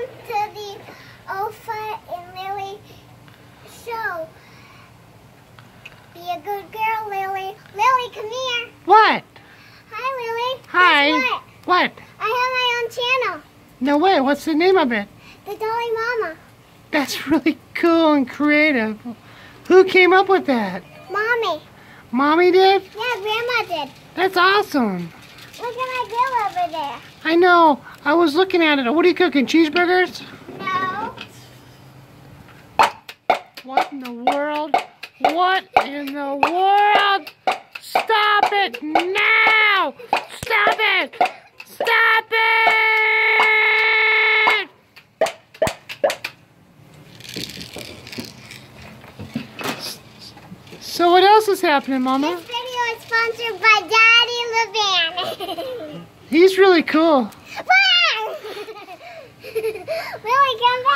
To the Ofa and Lily show. Be a good girl, Lily. Lily, come here. What? Hi, Lily. Hi. Guess what? What? I have my own channel. No way. What's the name of it? The Dolly Mama. That's really cool and creative. Who came up with that? Mommy. Mommy did? Yeah, Grandma did. That's awesome. Look at my grill over there. I know. I was looking at it. What are you cooking? Cheeseburgers? No. What in the world? What in the world? Stop it now! Stop it! Stop it! So what else is happening, Mama? This video is sponsored by Daddy Levan. He's really cool. Lily, come back.